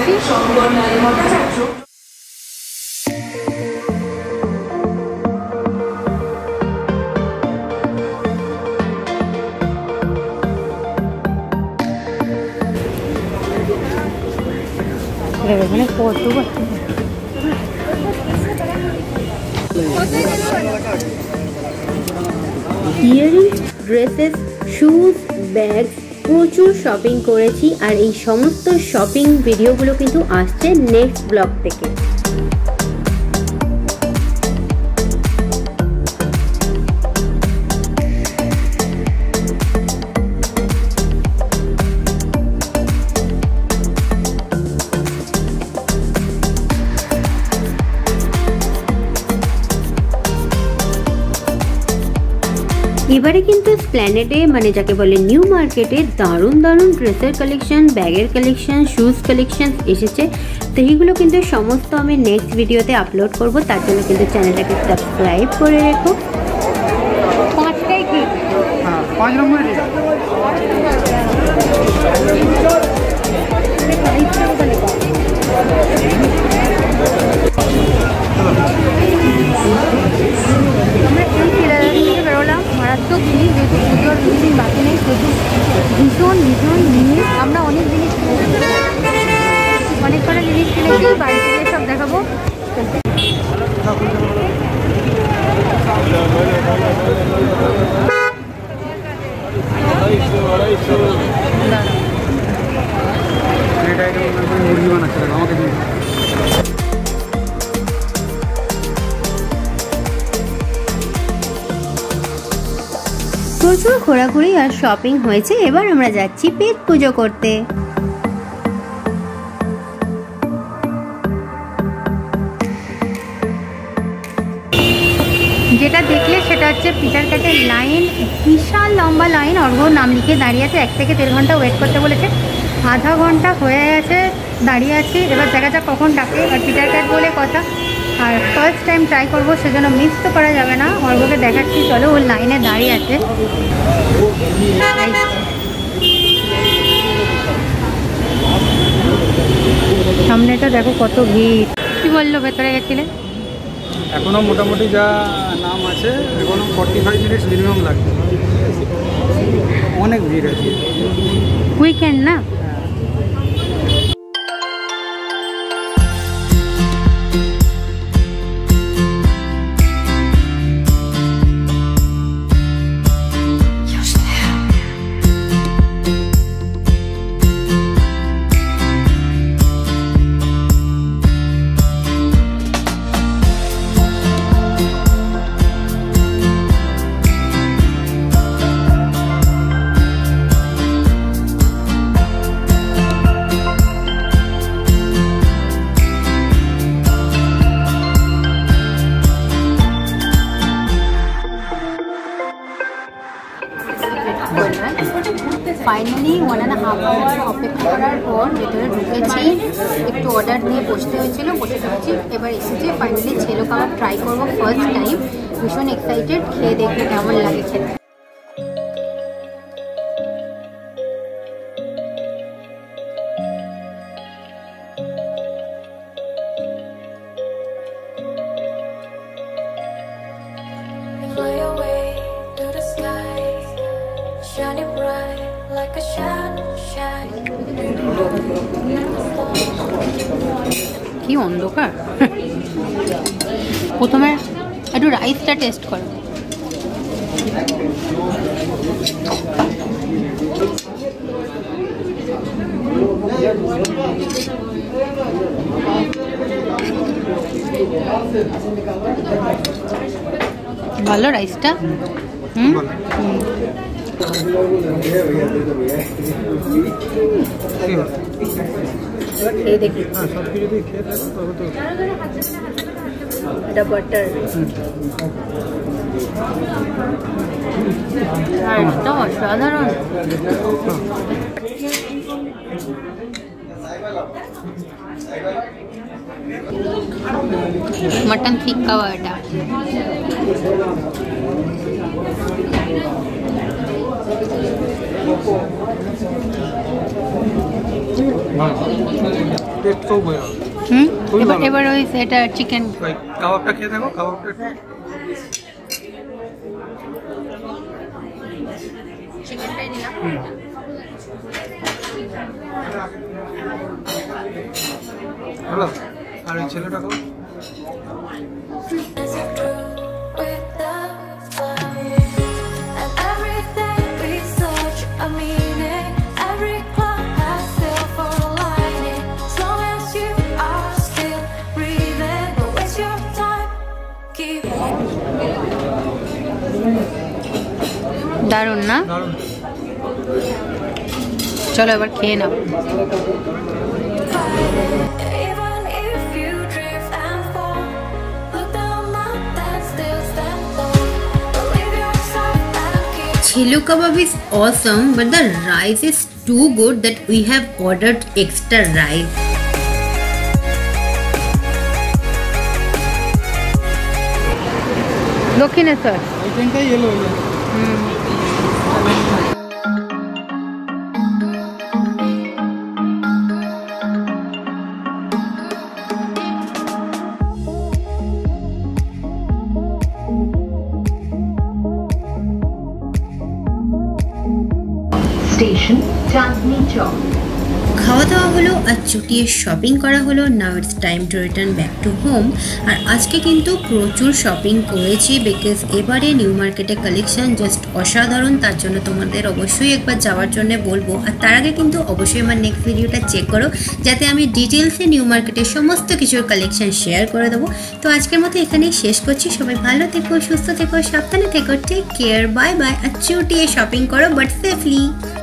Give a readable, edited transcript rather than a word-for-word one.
যাচ্ছি। এখানে কত ইয়ারিংস, ড্রেসেস, শুজ, ব্যাগ, প্রচুর শপিং করেছি। আর এই সমস্ত শপিং ভিডিওগুলো কিন্তু আসছে নেক্সট ব্লগ থেকে। এবারে কিন্তু স্প্ল্যানেডে মানে যাকে বলে নিউ মার্কেটে দারুণ দারুণ ড্রেসের কালেকশন, ব্যাগের কালেকশন, শুজ কালেকশন এসেছে। তো এইগুলো কিন্তু সমস্ত আমি নেক্সট ভিডিওতে আপলোড করব। তার জন্য কিন্তু চ্যানেলটাকে সাবস্ক্রাইব করে রেখো। 5টাই কি? হ্যাঁ, 5 নম্বরে ঠিক আছে। আমরা এই ছেলেরা থেকে বেরোলাম, মারাত্মক জিনিস, যেহেতু পুজোর দুদিন বাকি নেই, প্রচুর ভীষণ ভীষণ জিনিস। আমরা অনেক জিনিস কিনেছি, অনেক কটা জিনিস কিনেছি, বাড়ি থেকে সব দেখাবো। প্রচুর ঘোরাঘুরি আর শপিং হয়েছে। এবার আমরা যাচ্ছি পেট পুজো করতে। যেটা দেখলে সেটা হচ্ছে পিটার কাটের লাইন, বিশাল লম্বা লাইন। অর্ঘ্য নাম লিখে দাঁড়িয়ে আছে, 1 থেকে 1.5 ঘন্টা ওয়েট করতে বলেছে। আধা ঘন্টা হয়ে গেছে দাঁড়িয়ে আছি, এবার দেখা যাক কখন ডাকে। আর পিটার কাট বলে কথা, আর ফার্স্ট টাইম ট্রাই করবো, সেজন্য মিস তো করা যাবে না। অর্ঘ্যকে দেখাচ্ছি, চলো, ওর লাইনে দাঁড়িয়ে আছে। সামনেটা দেখো কত ভিড়। কি বললো ভেতরে গেছিলে? এখনো মোটামুটি যা নাম আছে, এখনো 45 মিনিট মিনিমাম লাগবে। অনেক ভিড় আছে, উইকেন্ড না। ফাইনালি 1.5 আওয়ার অপেক্ষা করার পর ভেতরে ঢুকেছি। একটু অর্ডার নিয়ে বসতে হয়েছিল, বসে থাকছি। এবার এসেছে ফাইনালি ছেলে কাবাব ট্রাই করবো ফার্স্ট টাইম। ভীষণ এক্সাইটেড, খেয়ে দেখবো কেমন লাগে খেতে। কি অন্ধকার। প্রথমে একটু রাইসটা টেস্ট করো। ভালো রাইসটা। খেয়ে দেখি। এটা বাটার, রাইসটা অসাধারণ। मटन टिक्का वाला ভালো টেস্ট খুব ভালো। এবার ওই এটা চিকেন কাবাবটা খেয়ে দেখো, কাবাবটা চিকেনটাই নিলাম। ভালো। আর এই ছেলেটা খাও। দারুণ না? চলো এবার খেয়ে নাও। Chillu kebab is awesome, but the rice is too good that we have ordered extra rice. Dakshineswar ওইখানটাই এলো হয়ে যায়। স্টেশন চাঁদনি চক। খাওয়া দাওয়া হলো আর চুটিয়ে শপিং করা হলো। Now it's time to return back to home. আর আজকে কিন্তু প্রচুর শপিং করেছি বিকজ এবারে নিউ মার্কেটে কালেকশন জাস্ট অসাধারণ। তার জন্য তোমাদের অবশ্যই একবার যাওয়ার জন্য বলবো। আর তার আগে কিন্তু অবশ্যই আমার নেক্সট ভিডিওটা চেক করো, যাতে আমি ডিটেলসে নিউ মার্কেটের সমস্ত কিছুর কালেকশন শেয়ার করে দেবো। তো আজকের মতো এখানেই শেষ করছি। সবাই ভালো থেকো, সুস্থ থেকো, সাবধানে থেকো, টেক কেয়ার, বাই বাই। আর চুটিয়ে শপিং করো বাট সেফলি।